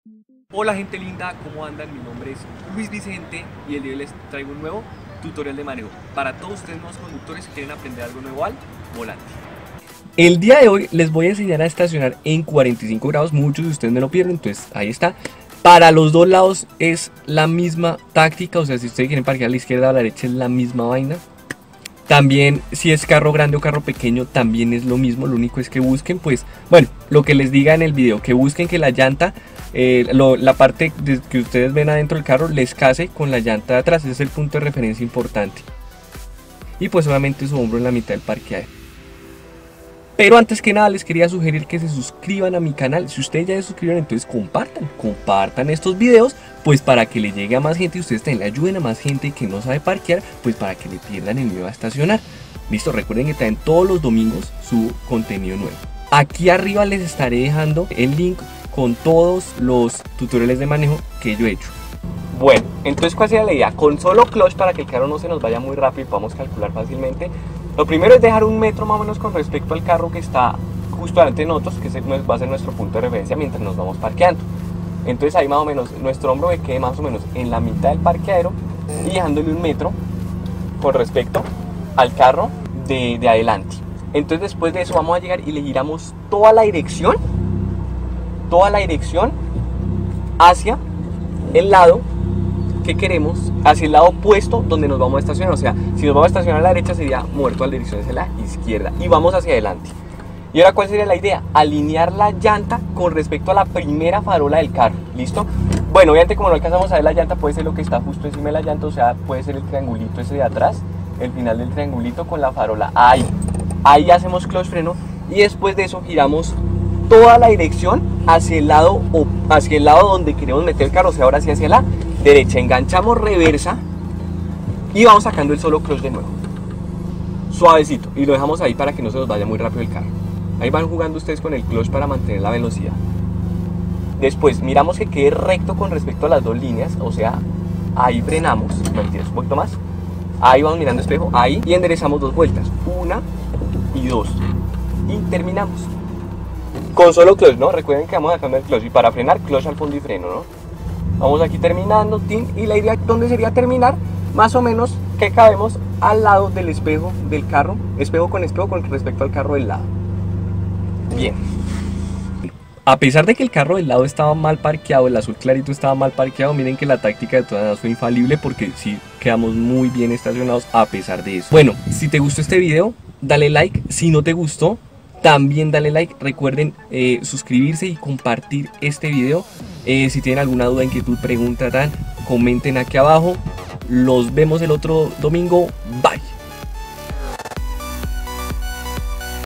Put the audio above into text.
Hola gente linda, ¿cómo andan? Mi nombre es Luis Vicente y el día de hoy les traigo un nuevo tutorial de manejo para todos ustedes nuevos conductores que quieren aprender algo nuevo al volante. El día de hoy les voy a enseñar a estacionar en 45 grados, muchos de ustedes me lo pierden, entonces ahí está. Para los dos lados es la misma táctica, o sea, si ustedes quieren parquear a la izquierda o a la derecha es la misma vaina. También si es carro grande o carro pequeño también es lo mismo, lo único es que busquen, pues, bueno, lo que les diga en el video, que busquen que la llanta, la parte que ustedes ven adentro del carro les case con la llanta de atrás, ese es el punto de referencia importante. Y pues obviamente su hombro en la mitad del parqueadero. Pero antes que nada les quería sugerir que se suscriban a mi canal. Si ustedes ya se suscribieron, entonces compartan estos videos, pues para que le llegue a más gente y ustedes también le ayuden a más gente que no sabe parquear, pues para que le pierdan el miedo a estacionar. Listo, recuerden que también todos los domingos subo contenido nuevo. Aquí arriba les estaré dejando el link con todos los tutoriales de manejo que yo he hecho. Bueno, entonces ¿cuál sería la idea? Con solo clutch, para que el carro no se nos vaya muy rápido y podamos calcular fácilmente. Lo primero es dejar 1 metro más o menos con respecto al carro que está justo delante de nosotros, que va a ser nuestro punto de referencia mientras nos vamos parqueando. Entonces ahí más o menos nuestro hombro que quede más o menos en la mitad del parqueadero y dejándole 1 metro con respecto al carro de adelante. Entonces después de eso vamos a llegar y le giramos toda la dirección hacia el lado que queremos, hacia el lado opuesto donde nos vamos a estacionar. O sea, si nos vamos a estacionar a la derecha sería muerto a la dirección hacia la izquierda y vamos hacia adelante. Y ahora, ¿cuál sería la idea? Alinear la llanta con respecto a la primera farola del carro. ¿Listo? Bueno, obviamente como no alcanzamos a ver la llanta, puede ser lo que está justo encima de la llanta, o sea, puede ser el triangulito ese de atrás, el final del triangulito con la farola. Ahí hacemos clutch freno y después de eso giramos toda la dirección hacia el lado donde queremos meter el carro, o sea, ahora sí hacia la derecha. Enganchamos reversa y vamos sacando el solo clutch de nuevo, suavecito, y lo dejamos ahí para que no se nos vaya muy rápido el carro. Ahí van jugando ustedes con el clutch para mantener la velocidad. Después miramos que quede recto con respecto a las dos líneas, o sea, ahí frenamos, mentiras, un poquito más, ahí vamos mirando espejo, ahí, y enderezamos 2 vueltas, 1 y 2, y terminamos con solo clutch, ¿no? Recuerden que vamos sacando el clutch y para frenar, clutch al fondo y freno, ¿no? Vamos aquí terminando, y la idea donde sería terminar, más o menos que cabemos al lado del espejo del carro, espejo con respecto al carro del lado. Bien. A pesar de que el carro del lado estaba mal parqueado, el azul clarito estaba mal parqueado, miren que la táctica de todas maneras fue infalible porque sí quedamos muy bien estacionados a pesar de eso. Bueno, si te gustó este video, dale like. Si no te gustó, también dale like. Recuerden suscribirse y compartir este video. Si tienen alguna duda, inquietud, pregunta, comenten aquí abajo. Los vemos el otro domingo. Bye.